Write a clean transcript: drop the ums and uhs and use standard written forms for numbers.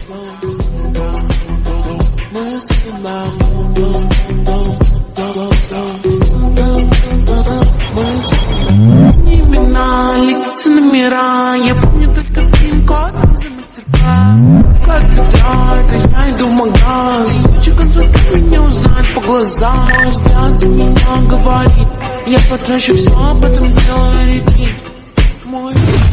Имена, лица, номера, я помню только пин-код за мастер-класс. Как утра, это я иду в магаз. Хочу консультант меня узнать по глазам. Мой взгляд за меня говорит, я потрачу все, об этом сделаю ретвит. Мой